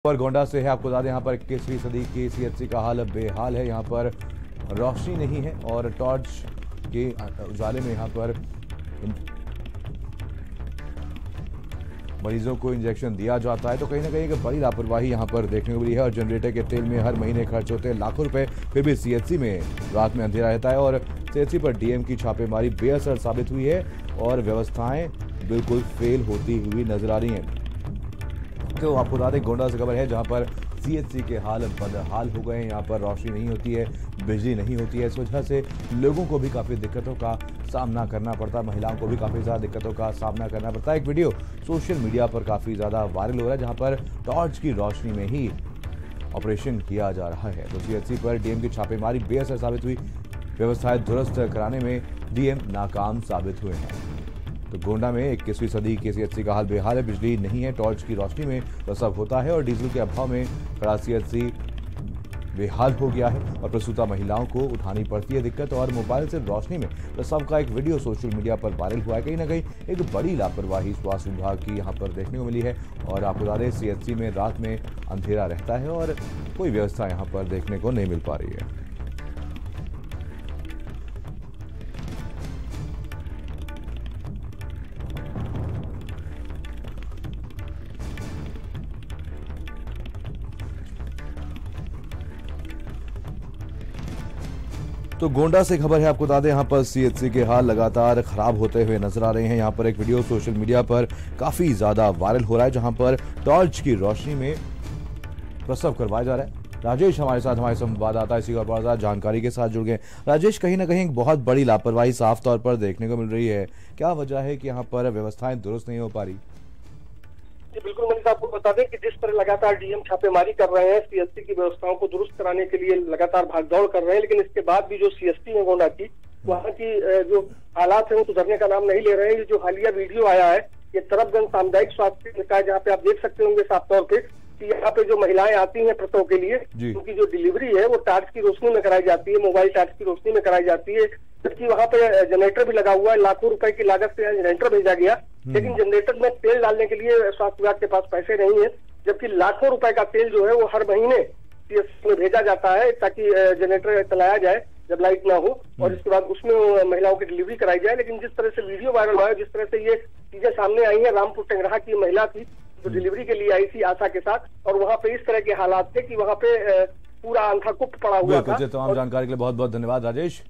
और गोंडा से है। आपको बता दें यहाँ पर 21वीं सदी की सीएचसी का हाल बेहाल है। यहाँ पर रोशनी नहीं है और टॉर्च के उजाले में यहाँ पर मरीजों को इंजेक्शन दिया जाता है। तो कहीं ना कहीं एक बड़ी लापरवाही यहाँ पर देखने को मिली है। और जनरेटर के तेल में हर महीने खर्च होते हैं लाखों रुपए, फिर भी सीएचसी में रात में अंधेरा रहता है और सीएचसी पर डीएम की छापेमारी बेअसर साबित हुई है और व्यवस्थाएं बिल्कुल फेल होती हुई नजर आ रही हैं। तो आपको बता दें गोंडा से खबर है जहां पर सीएचसी के हाल बदहाल हो गए हैं। यहाँ पर रोशनी नहीं होती है, बिजली नहीं होती है। इस वजह से लोगों को भी काफ़ी दिक्कतों का सामना करना पड़ता है, महिलाओं को भी काफ़ी ज़्यादा दिक्कतों का सामना करना पड़ता है। एक वीडियो सोशल मीडिया पर काफ़ी ज़्यादा वायरल हो रहा है जहाँ पर टॉर्च की रोशनी में ही ऑपरेशन किया जा रहा है। तो सीएचसी पर डीएम की छापेमारी बेअसर साबित हुई, व्यवस्थाएं दुरुस्त कराने में डीएम नाकाम साबित हुए हैं। तो गोंडा में 21वीं सदी के सीएचसी का हाल बेहाल है। बिजली नहीं है, टॉर्च की रोशनी में प्रसव होता है और डीजल के अभाव में खड़ा सीएचसी बेहाल हो गया है और प्रसूता महिलाओं को उठानी पड़ती है दिक्कत। और मोबाइल से रोशनी में प्रसव का एक वीडियो सोशल मीडिया पर वायरल हुआ है। कहीं ना कहीं एक बड़ी लापरवाही स्वास्थ्य विभाग की यहाँ पर देखने को मिली है। और आपको बता दें सीएचसी में रात में अंधेरा रहता है और कोई व्यवस्था यहाँ पर देखने को नहीं मिल पा रही है। तो गोंडा से खबर है। आपको बता दें यहाँ पर सीएचसी के हाल लगातार खराब होते हुए नजर आ रहे हैं। यहाँ पर एक वीडियो सोशल मीडिया पर काफी ज्यादा वायरल हो रहा है जहां पर टॉर्च की रोशनी में प्रसव करवाया जा रहा है। राजेश हमारे साथ, हमारे संवाददाता इसी का जानकारी के साथ जुड़ गए। राजेश, कहीं ना कहीं एक बहुत बड़ी लापरवाही साफ तौर पर देखने को मिल रही है। क्या वजह है कि यहाँ पर व्यवस्थाएं दुरुस्त नहीं हो पा रही? बिल्कुल मनीष, आपको बता दें कि जिस तरह लगातार डीएम छापेमारी कर रहे हैं, सीएचसी की व्यवस्थाओं को दुरुस्त कराने के लिए लगातार भागदौड़ कर रहे हैं, लेकिन इसके बाद भी जो सीएचसी है गोंडा की, वहाँ की जो हालात है वो सुधरने का नाम नहीं ले रहे हैं। ये जो हालिया वीडियो आया है, ये तरफगंज सामुदायिक स्वास्थ्य केंद्र का है, जहाँ पे आप देख सकते होंगे साफ तौर पे कि यहाँ पे जो महिलाएं आती हैं प्रसव के लिए, उनकी जो डिलीवरी है वो टार्च की रोशनी में कराई जाती है, मोबाइल टार्च की रोशनी में कराई जाती है। जबकि वहाँ पे जनरेटर भी लगा हुआ है, लाखों रुपए की लागत से जनरेटर भेजा गया, लेकिन जनरेटर में तेल डालने के लिए स्वास्थ्य विभाग के पास पैसे नहीं है। जबकि लाखों रुपए का तेल जो है वो हर महीने सीएचसी में भेजा जाता है ताकि जनरेटर चलाया जाए जब लाइट ना हो, और इसके बाद उसमें महिलाओं की डिलीवरी कराई जाए। लेकिन जिस तरह से वीडियो वायरल हुआ है, जिस तरह से ये चीजें सामने आई है, रामपुर टेंगराहा की महिला थी जो डिलीवरी के लिए आई थी आशा के साथ, और वहाँ पे इस तरह के हालात थे कि वहाँ पे पूरा अंधाकुप्त पड़ा हुआ था। तमाम जानकारी के लिए बहुत बहुत धन्यवाद राजेश।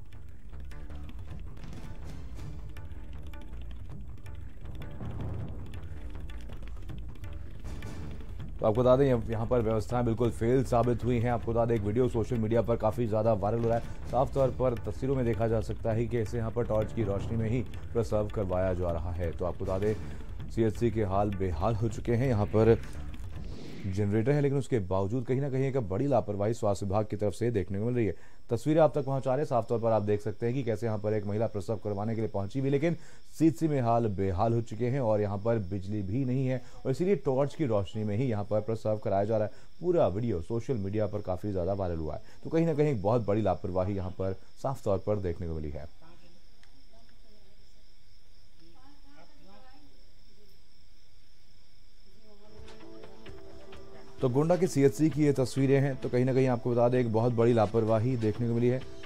तो आपको बता दें यहाँ पर व्यवस्थाएं बिल्कुल फेल साबित हुई हैं। आपको बता दें एक वीडियो सोशल मीडिया पर काफ़ी ज़्यादा वायरल हो रहा है। साफ तौर पर तस्वीरों में देखा जा सकता है कि ऐसे यहाँ पर टॉर्च की रोशनी में ही प्रसव करवाया जा रहा है। तो आपको बता दें सीएचसी के हाल बेहाल हो चुके हैं। यहाँ पर जनरेटर है लेकिन उसके बावजूद कहीं ना कहीं एक बड़ी लापरवाही स्वास्थ्य विभाग की तरफ से देखने को मिल रही है। तस्वीरें आप तक पहुंचा रहे हैं। साफ तौर पर आप देख सकते हैं कि कैसे यहाँ पर एक महिला प्रसव करवाने के लिए पहुंची भी, लेकिन सीएचसी में हाल बेहाल हो चुके हैं और यहाँ पर बिजली भी नहीं है और इसीलिए टॉर्च की रोशनी में ही यहाँ पर प्रसव कराया जा रहा है। पूरा वीडियो सोशल मीडिया पर काफी ज्यादा वायरल हुआ है। तो कहीं ना कहीं बहुत बड़ी लापरवाही यहाँ पर साफ तौर पर देखने को मिली है। तो गोंडा के सीएचसी की ये तस्वीरें हैं। तो कहीं ना कहीं आपको बता दें एक बहुत बड़ी लापरवाही देखने को मिली है।